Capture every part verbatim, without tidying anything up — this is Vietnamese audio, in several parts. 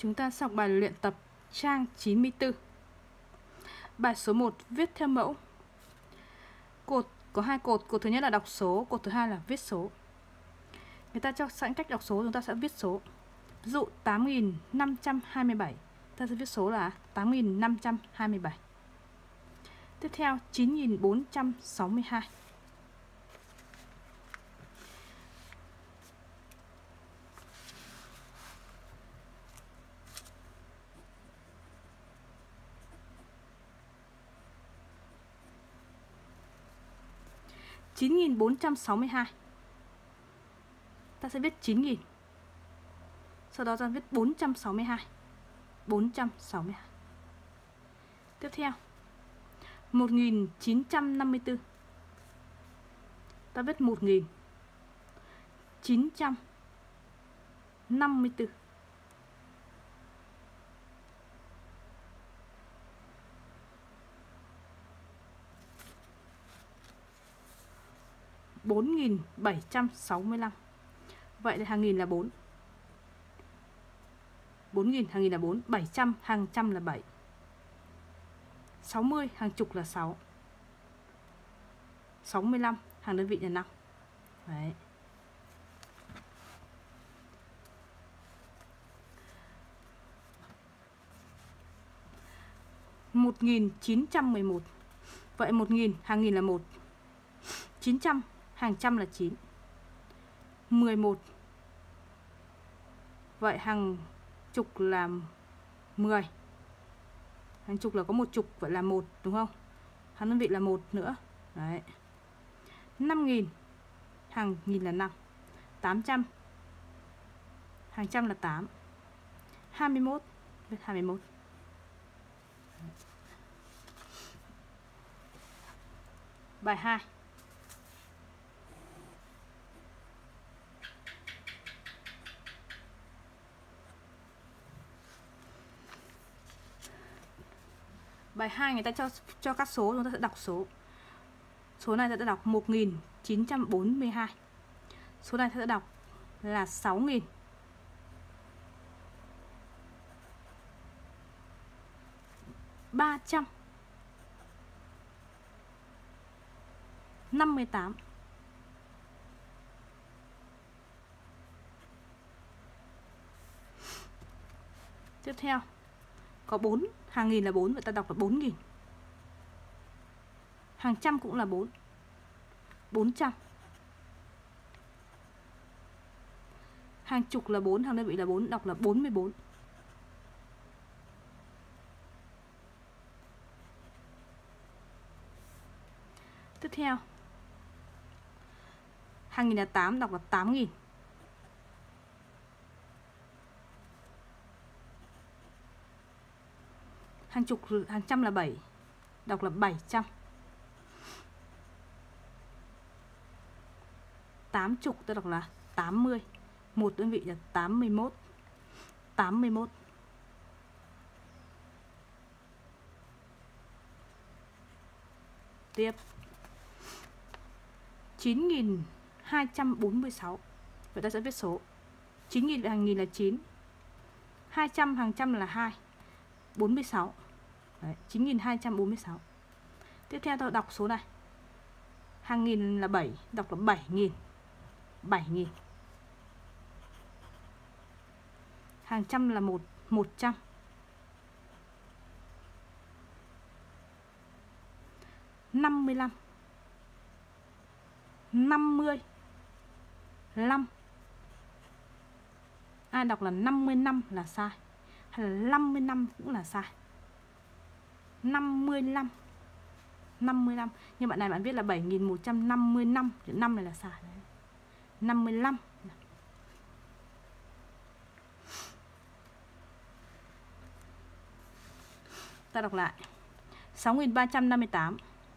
Chúng ta học bài luyện tập trang chín mươi tư. Bài số một viết theo mẫu. Cột có hai cột, cột thứ nhất là đọc số, cột thứ hai là viết số. Người ta cho sẵn cách đọc số, chúng ta sẽ viết số. Ví dụ tám nghìn năm trăm hai mươi bảy, ta sẽ viết số là tám nghìn năm trăm hai mươi bảy. Tiếp theo chín nghìn bốn trăm sáu mươi hai. chín nghìn bốn trăm sáu mươi hai. Ta sẽ viết chín nghìn. Sau đó ta viết bốn trăm sáu mươi hai. bốn trăm sáu mươi hai. Tiếp theo một nghìn chín trăm năm mươi tư. Ta viết một nghìn chín trăm năm mươi tư. bốn nghìn bảy trăm sáu mươi lăm. Vậy là hàng nghìn là bốn. bốn nghìn hàng nghìn là bốn, bảy trăm hàng trăm là bảy. sáu mươi hàng chục là sáu. sáu mươi lăm hàng đơn vị là năm. Đấy. một nghìn chín trăm mười một. Vậy một nghìn hàng nghìn là một. chín trăm hàng trăm là chín. mười một. Vậy hàng chục là mười. Hàng chục là có một chục, vậy là một đúng không? Hàng đơn vị là một nữa. Đấy. năm nghìn hàng nghìn là năm. tám trăm hàng trăm là tám. hai mươi mốt viết hai mươi mốt. Bài hai. Bài hai người ta cho cho các số, chúng ta sẽ đọc số. Số này ta sẽ đọc một nghìn chín trăm bốn mươi hai. Số này ta sẽ đọc là sáu nghìn. ba trăm năm mươi tám. Tiếp theo có bốn, hàng nghìn là bốn, vậy ta đọc là bốn nghìn. Hàng trăm cũng là bốn. bốn trăm. Hàng chục là bốn, hàng đơn vị là bốn, đọc là bốn mươi bốn. Tiếp theo hàng nghìn là tám, đọc là tám nghìn. Hàng chục, hàng trăm là bảy, đọc là bảy trăm. Tám chục ta đọc là tám mươi. Một đơn vị là tám mươi mốt. tám mươi mốt. Tiếp chín nghìn hai trăm bốn mươi sáu. Vậy ta sẽ viết số. chín nghìn hàng nghìn là chín. hai trăm hàng trăm là hai. bốn mươi sáu. Đấy, chín nghìn hai trăm bốn mươi sáu. Tiếp theo tôi đọc số này. Hàng nghìn là bảy, đọc là bảy nghìn. bảy nghìn. Hàng trăm là một, một trăm. năm mươi lăm. năm mươi. năm. Ai đọc là năm mươi năm là sai, hay là năm mươi năm cũng là sai. năm mươi lăm. năm mươi lăm. Nhưng bạn này bạn viết là bảy nghìn một trăm năm mươi năm, chữ năm này là sai. Đấy. năm mươi lăm. Ta đọc lại. sáu nghìn ba trăm năm mươi tám.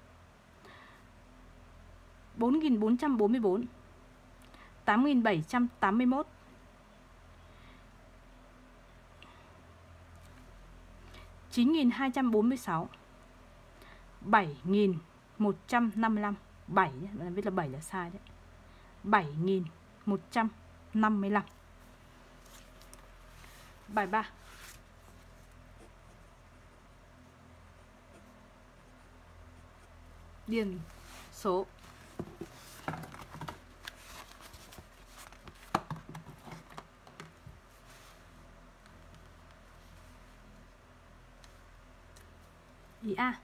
bốn nghìn bốn trăm bốn mươi bốn. tám nghìn bảy trăm tám mươi mốt. chín nghìn hai trăm bốn mươi sáu. bảy nghìn một trăm năm mươi lăm. bảy, bạn viết là bảy là sai đấy. bảy nghìn một trăm năm mươi lăm. Bài ba. điền số. Ý A.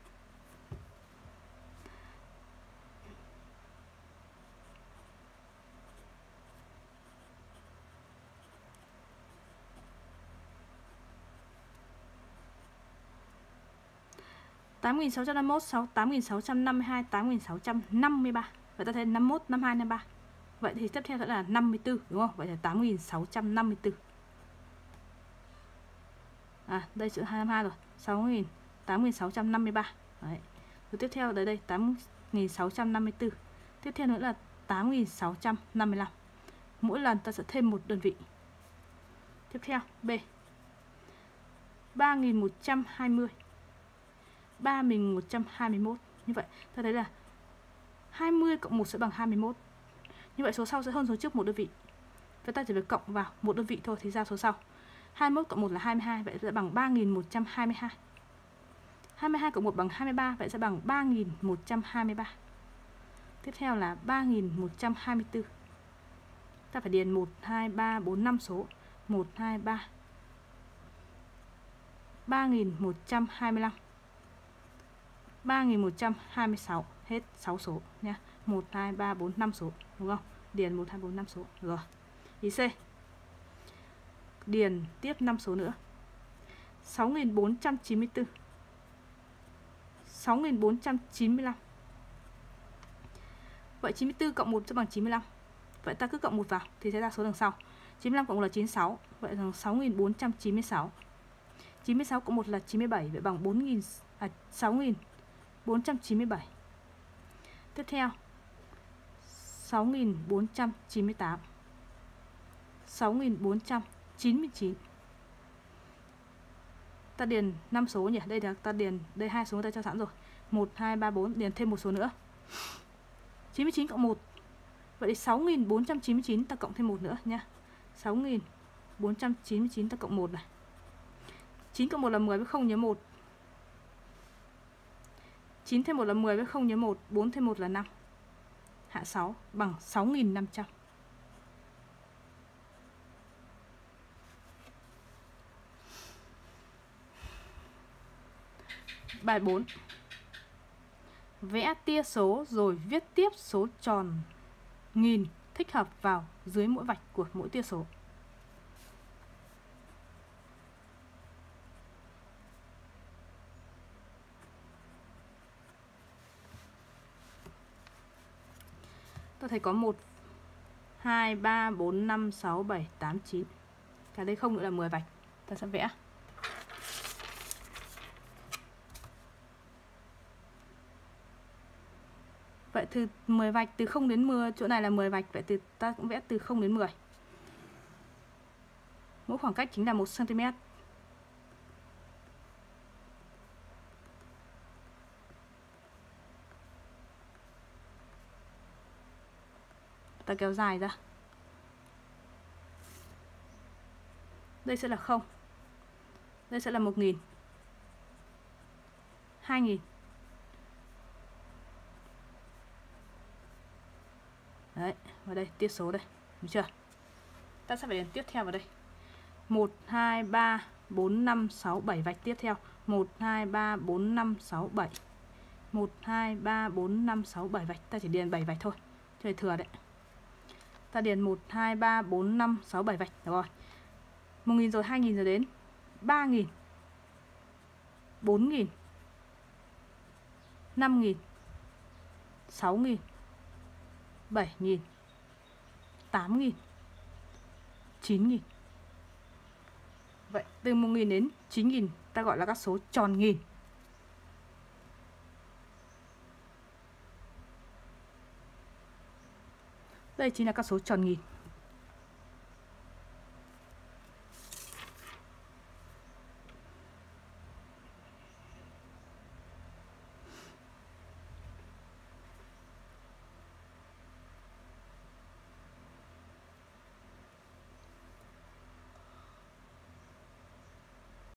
tám nghìn sáu trăm năm mươi mốt, tám nghìn sáu trăm năm mươi hai, tám nghìn sáu trăm năm mươi ba. Vậy ta thấy năm mươi mốt, năm mươi hai, năm mươi ba. Vậy thì tiếp theo sẽ là năm mươi tư, đúng không? Vậy là tám nghìn sáu trăm năm mươi tư. À, đây chữ hai mươi hai rồi. sáu nghìn, tám nghìn sáu trăm năm mươi ba. Đấy. Rồi tiếp theo tới đây tám nghìn sáu trăm năm mươi tư. Tiếp theo nữa là tám nghìn sáu trăm năm mươi lăm. Mỗi lần ta sẽ thêm một đơn vị. Tiếp theo B. ba nghìn một trăm hai mươi. ba nghìn một trăm hai mươi mốt. Như vậy ta thấy là hai mươi cộng một sẽ bằng hai mươi mốt. Như vậy số sau sẽ hơn số trước một đơn vị. Vậy ta chỉ việc cộng vào một đơn vị thôi thì ra số sau. hai mươi mốt cộng một là hai mươi hai, vậy sẽ bằng ba nghìn một trăm hai mươi hai. hai mươi hai cộng một bằng hai mươi ba, vậy sẽ bằng ba nghìn một trăm hai mươi ba. Tiếp theo là ba nghìn một trăm hai mươi tư. Ta phải điền một, hai, ba, bốn, năm số. một, hai, ba. ba nghìn một trăm hai mươi lăm. ba nghìn một trăm hai mươi sáu. Hết sáu số nha. một, hai, ba, bốn, năm số. Đúng không? Điền một, hai, bốn, năm số. Rồi. Ý C. Điền tiếp năm số nữa. sáu nghìn bốn trăm chín mươi tư. sáu nghìn bốn trăm chín mươi lăm. Vậy chín mươi tư cộng một sẽ bằng chín mươi lăm. Vậy ta cứ cộng một vào thì sẽ ra số đằng sau. chín mươi lăm cộng một là chín mươi sáu. Vậy là sáu nghìn bốn trăm chín mươi sáu. chín mươi sáu cộng một là chín mươi bảy. Vậy bằng bốn nghìn, à, sáu nghìn bốn trăm chín mươi bảy. Tiếp theo sáu nghìn bốn trăm chín mươi tám. sáu nghìn bốn trăm chín mươi chín. Ta điền năm số nhỉ. Đây là ta điền, đây hai số ta cho sẵn rồi. một, hai, ba, bốn, điền thêm một số nữa. chín mươi chín cộng một. Vậy thì sáu nghìn bốn trăm chín mươi chín ta cộng thêm một nữa nha. sáu nghìn bốn trăm chín mươi chín ta cộng một này. chín cộng một là mười với không nhớ một. chín thêm một là mười với không nhớ một. bốn thêm một là năm. Hạ sáu bằng sáu nghìn năm trăm. Bài bốn. Vẽ tia số rồi viết tiếp số tròn nghìn thích hợp vào dưới mỗi vạch của mỗi tia số. Ta thấy có một, hai, ba, bốn, năm, sáu, bảy, tám, chín. Cả đây không nữa là mười vạch. Ta sẽ vẽ. Vậy từ mười vạch, từ không đến mười, chỗ này là mười vạch, vậy từ ta cũng vẽ từ không đến mười. Mỗi khoảng cách chính là một xăng ti mét. Ta kéo dài ra. Đây sẽ là không. Đây sẽ là một nghìn. hai nghìn. Đấy, vào đây tia số đây, đúng chưa? Ta sẽ phải điền tiếp theo vào đây. một, hai, ba, bốn, năm, sáu, bảy vạch tiếp theo. một, hai, ba, bốn, năm, sáu, bảy. một, hai, ba, bốn, năm, sáu, bảy vạch. Ta chỉ điền bảy vạch thôi. Trời thừa đấy. Ta điền một, hai, ba, bốn, năm, sáu, bảy vạch. Được rồi. một nghìn rồi, hai nghìn rồi đến ba nghìn. bốn nghìn. năm nghìn. sáu nghìn. bảy nghìn. tám nghìn. chín nghìn. Vậy từ một nghìn đến chín nghìn ta gọi là các số tròn nghìn. Đây chính là các số tròn nghìn.